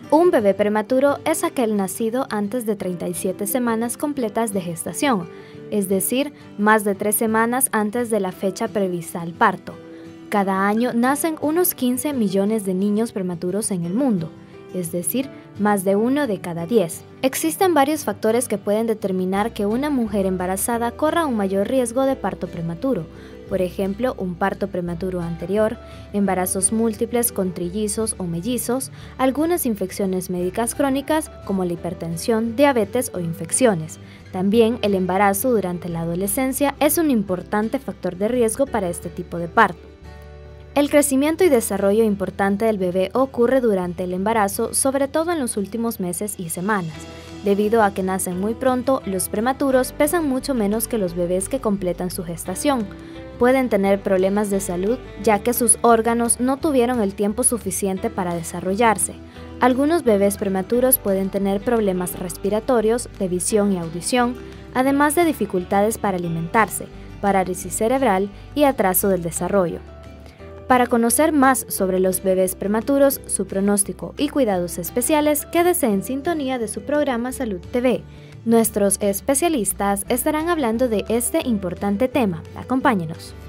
Un bebé prematuro es aquel nacido antes de 37 semanas completas de gestación, es decir, más de 3 semanas antes de la fecha prevista al parto. Cada año nacen unos 15 millones de niños prematuros en el mundo, es decir, más de 1 de cada 10. Existen varios factores que pueden determinar que una mujer embarazada corra un mayor riesgo de parto prematuro. Por ejemplo, un parto prematuro anterior, embarazos múltiples con trillizos o mellizos, algunas infecciones médicas crónicas como la hipertensión, diabetes o infecciones. También el embarazo durante la adolescencia es un importante factor de riesgo para este tipo de parto. El crecimiento y desarrollo importante del bebé ocurre durante el embarazo, sobre todo en los últimos meses y semanas. Debido a que nacen muy pronto, los prematuros pesan mucho menos que los bebés que completan su gestación. Pueden tener problemas de salud ya que sus órganos no tuvieron el tiempo suficiente para desarrollarse. Algunos bebés prematuros pueden tener problemas respiratorios, de visión y audición, además de dificultades para alimentarse, parálisis cerebral y atraso del desarrollo. Para conocer más sobre los bebés prematuros, su pronóstico y cuidados especiales, quédese en sintonía de su programa Salud TV. Nuestros especialistas estarán hablando de este importante tema. Acompáñenos.